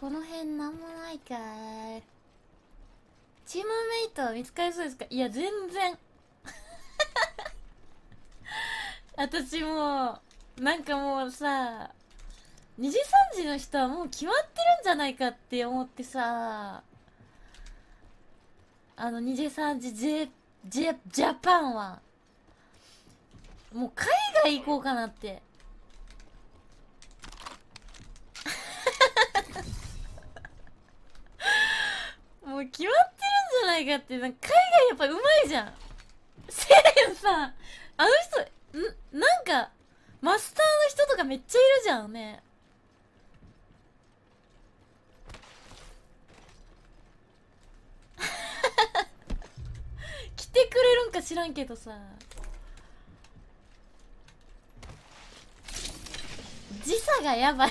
この辺なんもないかーい。チームメイトは見つかりそうですか？いや全然私もうなんかもうさ、2時3時の人はもう決まってるんじゃないかって思ってさ、2時3時ジャパンはもう海外行こうかなってもう決まってるんじゃないかって。なんか海外やっぱうまいじゃん。セレンさん、あの人なんかマスターの人とかめっちゃいるじゃんね。来てくれるんか知らんけどさ、時差がやばい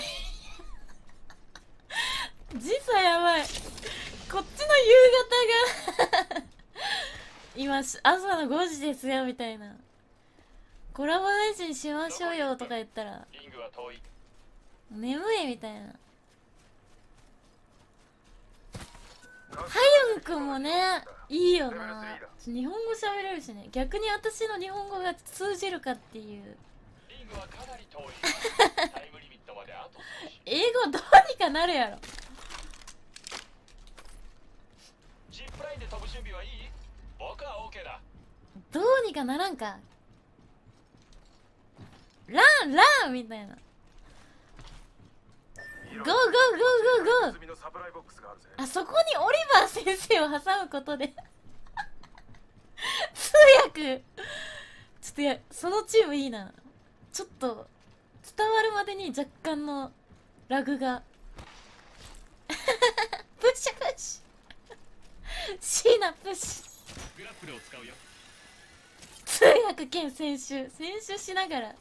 時差やばい。こっちの夕方が今朝の5時ですよみたいな。コラボ配信しましょうよとか言ったら眠いみたいな。ハヨンくんもねいいよな。日本語喋れるしね。逆に私の日本語が通じるかっていう英語どうにかなるやろ。どうにかならんか。ランみたいな。ゴーゴーゴーゴーゴー。あそこにオリバー先生を挟むことで通訳ちょっと、いやそのチームいいな。ちょっと伝わるまでに若干のラグがプッシュプッシュシーナプッシュ。通訳兼選手しながら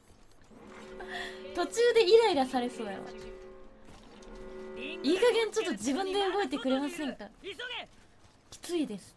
途中でイライラされそうやわ。いい加減ちょっと自分で動いてくれませんか？きついです。